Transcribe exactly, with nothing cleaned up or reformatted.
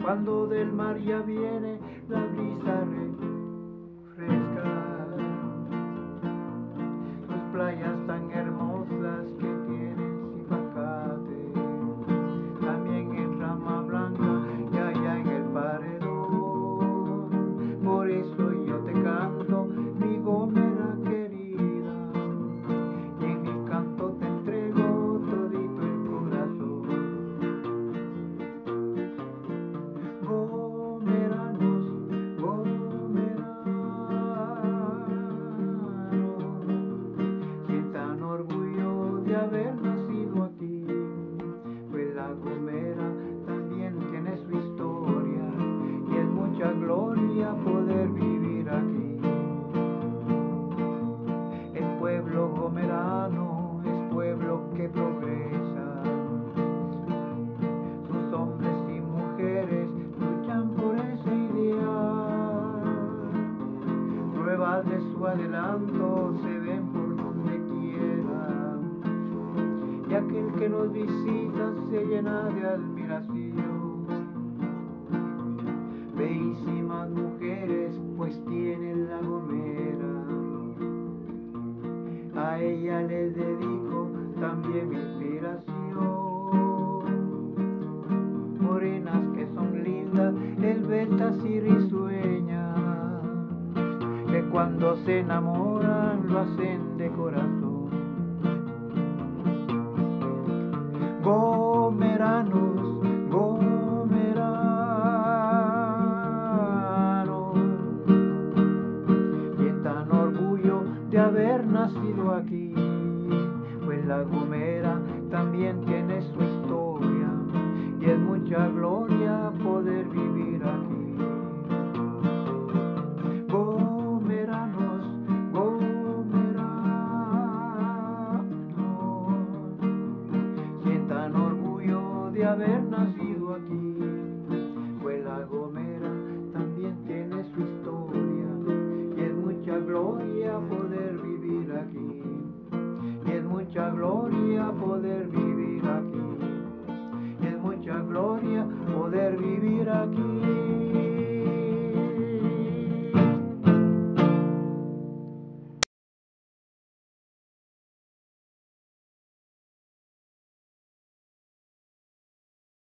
cuando del mar ya viene la brisa refresca. Sus playas tan hermosas que tienen Sibacate, también en Rama Blanca y allá en el Paredón. Por eso yo te canto, mi Gomera querida, y en mi canto te entrego todito el corazón. Gomeranos, gomeranos, sientan orgullo de haber nacido aquí, pues la Gomera también tiene su historia y es mucha gloria poder vivir aquí. El pueblo gomerano es pueblo que progresa, sus hombres y mujeres luchan por ese ideal. Pruebas de su adelanto se ven por donde quiera, y aquel que nos visita se llena de admiración. Bellísimas mujeres pues tiene la Gomera, a ella les dedico también mi inspiración. Morenas que son lindas, esbeltas y risueñas, que cuando se enamoran lo hacen de corazón. Gomeranos, gomeranos, sientan orgullo de haber nacido aquí, pues la Gomera también tiene su historia y es mucha gloria poder vivir aquí. Gomeranos, gomeranos, sientan orgullo de haber nacido aquí, pues la Gomera también tiene su historia y es mucha gloria poder vivir aquí, y es mucha gloria poder vivir aquí, y es mucha gloria poder vivir aquí.